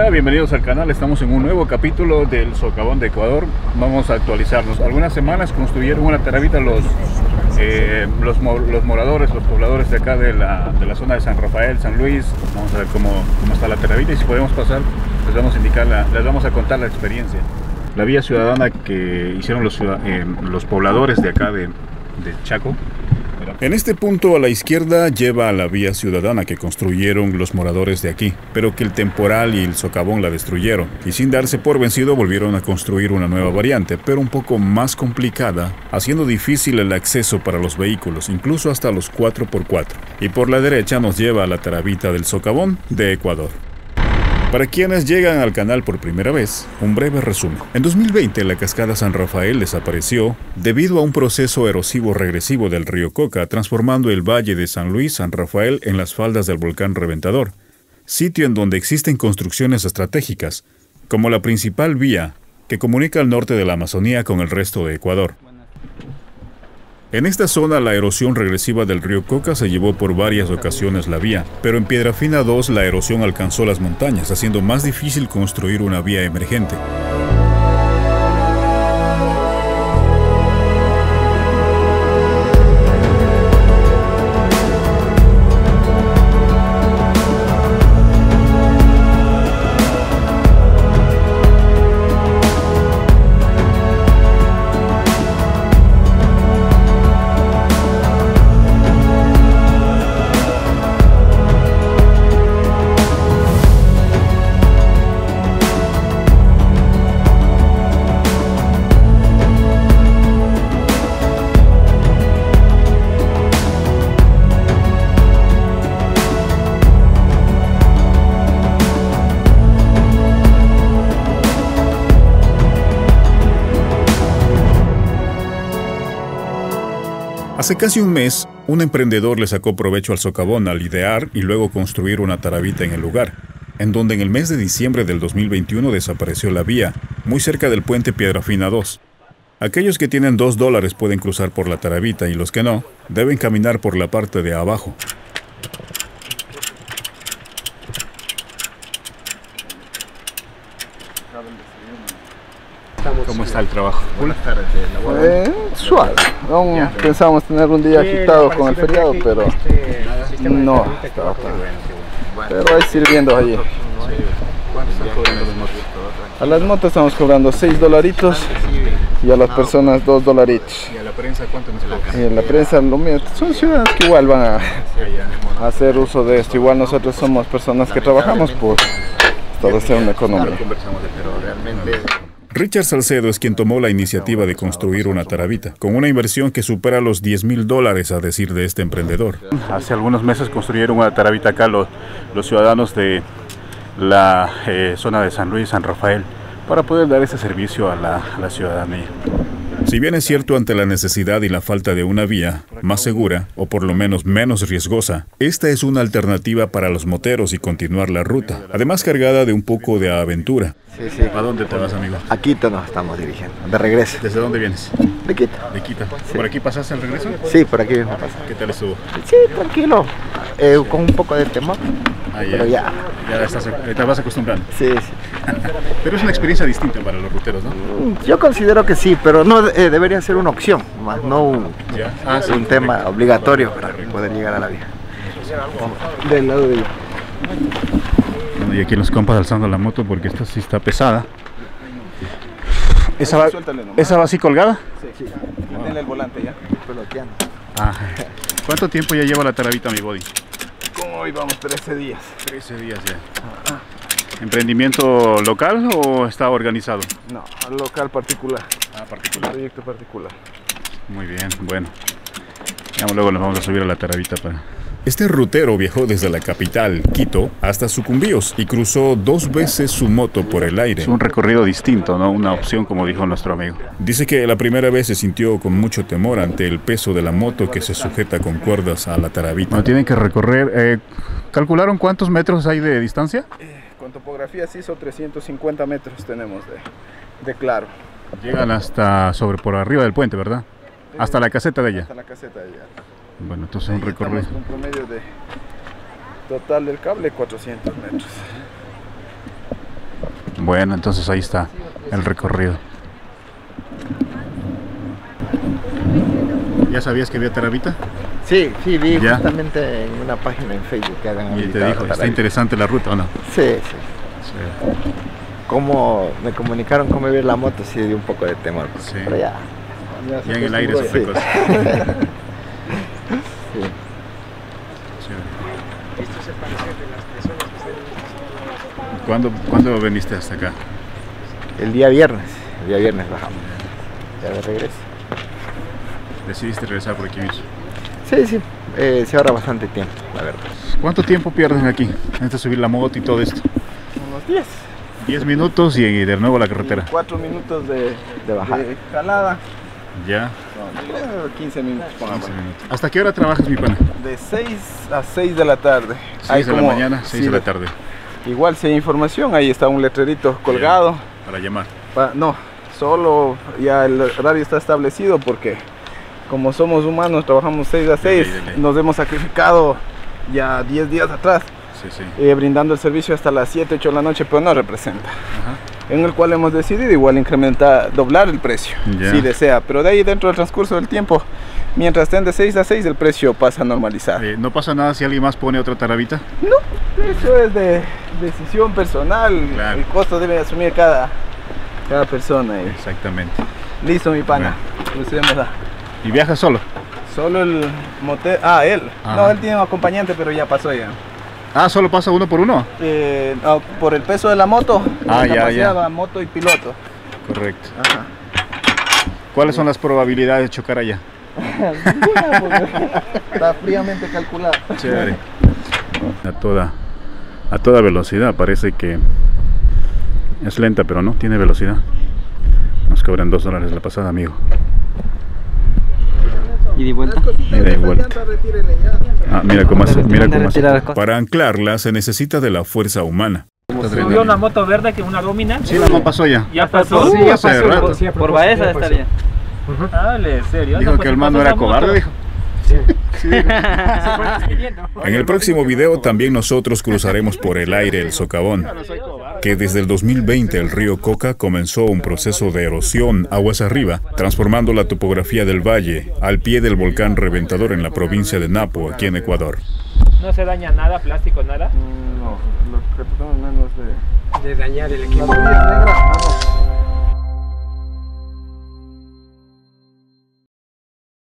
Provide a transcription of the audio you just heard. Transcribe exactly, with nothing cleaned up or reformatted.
Hola, bienvenidos al canal. Estamos en un nuevo capítulo del Socavón de Ecuador. Vamos a actualizarnos. Algunas semanas construyeron una taravita los, eh, los, los moradores, los pobladores de acá de la, de la zona de San Rafael, San Luis. Vamos a ver cómo, cómo está la taravita y si podemos pasar, les vamos a indicar, la, les vamos a contar la experiencia. La vía ciudadana que hicieron los, eh, los pobladores de acá de, de Chaco. En este punto a la izquierda lleva a la vía ciudadana que construyeron los moradores de aquí, pero que el temporal y el socavón la destruyeron, y sin darse por vencido volvieron a construir una nueva variante, pero un poco más complicada, haciendo difícil el acceso para los vehículos, incluso hasta los cuatro por cuatro. Y por la derecha nos lleva a la taravita del socavón de Ecuador. Para quienes llegan al canal por primera vez, un breve resumen. En dos mil veinte, la cascada San Rafael desapareció debido a un proceso erosivo regresivo del río Coca, transformando el valle de San Luis San Rafael en las faldas del volcán Reventador, sitio en donde existen construcciones estratégicas, como la principal vía que comunica el norte de la Amazonía con el resto de Ecuador. En esta zona la erosión regresiva del río Coca se llevó por varias ocasiones la vía, pero en Piedrafina dos la erosión alcanzó las montañas, haciendo más difícil construir una vía emergente. Hace casi un mes, un emprendedor le sacó provecho al socavón al idear y luego construir una taravita en el lugar, en donde en el mes de diciembre del dos mil veintiuno desapareció la vía, muy cerca del puente Piedrafina dos. Aquellos que tienen dos dólares pueden cruzar por la taravita y los que no, deben caminar por la parte de abajo. ¿Cómo está el trabajo? Buenas tardes. Eh, suave. Aún yeah. Pensábamos tener un día agitado con el feriado, pero no. Está pero hay sirviendo allí. ¿Cuánto están cobrando las motos? A las motos estamos cobrando seis dolaritos y a las personas dos dolaritos. ¿Y a la prensa cuánto nos cobran? Y a la prensa lo mismo. Son ciudadanos que igual van a, a hacer uso de esto. Igual nosotros somos personas que trabajamos por establecer una economía. Richard Salcedo es quien tomó la iniciativa de construir una taravita, con una inversión que supera los diez mil dólares a decir de este emprendedor. Hace algunos meses construyeron una taravita acá los, los ciudadanos de la eh, zona de San Luis, San Rafael, para poder dar ese servicio a la, a la ciudadanía. Si bien es cierto ante la necesidad y la falta de una vía más segura, o por lo menos menos riesgosa, esta es una alternativa para los moteros y continuar la ruta, además cargada de un poco de aventura. Sí, sí. ¿A dónde te vas, amigo? A Quito nos estamos dirigiendo, de regreso. ¿Desde dónde vienes? De Quito. De Quito. Sí. ¿Por aquí pasaste el regreso? Sí, por aquí mismo pasé. ¿Qué tal estuvo? Sí, tranquilo, eh, con un poco de temor, ah, ya. pero ya. Ya estás, te vas acostumbrando. Sí, sí. Pero es una experiencia distinta para los ruteros, ¿no? Yo considero que sí, pero no eh, debería ser una opción, más no un, ah, sí, un tema obligatorio para poder llegar a la vía. Del lado de ella. Bueno, y aquí los compas alzando la moto porque esta sí está pesada. ¿Esa va, ¿esa va así colgada? Sí, sí. Denle el volante ya. Peloteando. Ah, ¿cuánto tiempo ya lleva la taravita, mi body? Como hoy vamos trece días. trece días ya. Ah. ¿Emprendimiento local o está organizado? No, local particular. Ah, particular. Proyecto particular. Muy bien, bueno. Ya luego nos vamos a subir a la taravita para... Este rutero viajó desde la capital, Quito, hasta Sucumbíos y cruzó dos veces su moto por el aire. Es un recorrido distinto, ¿no? Una opción, como dijo nuestro amigo. Dice que la primera vez se sintió con mucho temor ante el peso de la moto que se sujeta con cuerdas a la taravita. Bueno, tienen que recorrer... Eh, ¿calcularon cuántos metros hay de distancia? Eh, con topografía sí son trescientos cincuenta metros tenemos de, de claro. Llegan hasta sobre por arriba del puente, ¿verdad? Sí, hasta la caseta de ella. Hasta la caseta de ella. Bueno, entonces un recorrido. Un promedio de total del cable cuatrocientos metros. Bueno, entonces ahí está el recorrido. ¿Ya sabías que había Taravita? Sí, sí, vi ¿Ya? justamente en una página en Facebook que hagan Y te dijo, ¿está interesante la ruta o no? Sí, sí. Sí. Como me comunicaron cómo iba la moto, sí dio un poco de temor. Sí. Pero ya. Ya, Ya en el aire es otra sí. cosa. Sí. ¿Cuándo, ¿Cuándo viniste hasta acá? El día viernes, el día viernes bajamos. Ya de regreso. Decidiste regresar por aquí mismo. Sí, sí, eh, se ahorra bastante tiempo, la verdad. ¿Cuánto tiempo pierden aquí antes de subir la moto y todo esto? Unos diez. diez minutos y de nuevo a la carretera. cuatro minutos de, de bajada. De escalada. Ya. No, quince minutos, pongamos. quince minutos. ¿Hasta qué hora trabajas, mi pana? De seis a seis de la tarde. seis de la mañana, seis sí, de la tarde. Igual si hay información, ahí está un letrerito colgado. Bien, para llamar. Pa- no, solo ya el horario está establecido porque como somos humanos, trabajamos seis a seis, de ley, de ley. nos hemos sacrificado ya diez días atrás, Sí, sí. eh, brindando el servicio hasta las siete, ocho de la noche, pero no representa. Ajá. En el cual hemos decidido igual incrementar, doblar el precio, Ya. si desea, pero de ahí dentro del transcurso del tiempo, mientras estén de seis a seis, el precio pasa a normalizar. Eh, ¿No pasa nada si alguien más pone otra Taravita? Eso es de decisión personal, Claro. el costo debe asumir cada, cada persona. Y Exactamente. listo, mi pana, procedemos a... ¿Y viajas solo? Solo el motel, ah, él, Ajá. no, él tiene un acompañante, pero ya pasó ya. Ah, ¿solo pasa uno por uno? Eh, no, por el peso de la moto, Ah, la ya, capacidad ya. va moto y piloto. Correcto. Ajá. ¿Cuáles son las probabilidades de chocar allá? Ninguna, porque está fríamente calculado. Chévere. A toda, a toda velocidad, parece que es lenta, pero no, tiene velocidad. Nos cobran dos dólares la pasada, amigo. ¿Y de vuelta? Ida y vuelta. Ah, mira cómo hace, mira cómo hace. Retirar las cosas. Para anclarla se necesita de la fuerza humana. Subió una moto verde que una Domina. Sí, la no pasó ya. Ya pasó. Sí, hace rato. Por, por Baeza estaría. Dale, serio. Dijo No, que pues, el man no pasó era esa cobarde, moto. dijo. En el próximo video también nosotros cruzaremos por el aire el socavón, que desde el dos mil veinte el río Coca comenzó un proceso de erosión aguas arriba, transformando la topografía del valle al pie del volcán reventador en la provincia de Napo, aquí en Ecuador. No se daña nada, plástico, nada. No, lo que tenemos menos de... De dañar el equipo. La negra, ah, no.